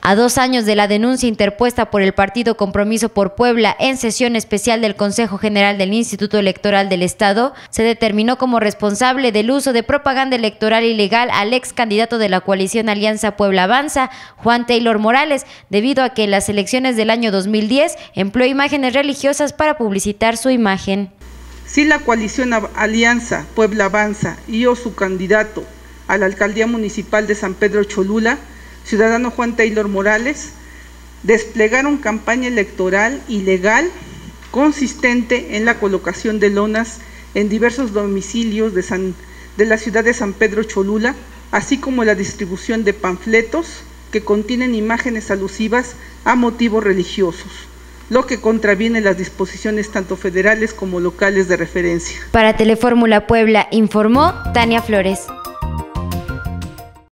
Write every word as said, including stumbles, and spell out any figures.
A dos años de la denuncia interpuesta por el Partido Compromiso por Puebla en sesión especial del Consejo General del Instituto Electoral del Estado, se determinó como responsable del uso de propaganda electoral ilegal al ex candidato de la coalición Alianza Puebla Avanza, Juan Taylor Morales, debido a que en las elecciones del año dos mil diez empleó imágenes religiosas para publicitar su imagen. Si la coalición Alianza Puebla Avanza y o su candidato a la alcaldía municipal de San Pedro Cholula, ciudadano Juan Taylor Morales, desplegaron campaña electoral ilegal consistente en la colocación de lonas en diversos domicilios de, San, de la ciudad de San Pedro Cholula, así como la distribución de panfletos que contienen imágenes alusivas a motivos religiosos, lo que contraviene las disposiciones tanto federales como locales de referencia. Para Telefórmula Puebla informó Tania Flores.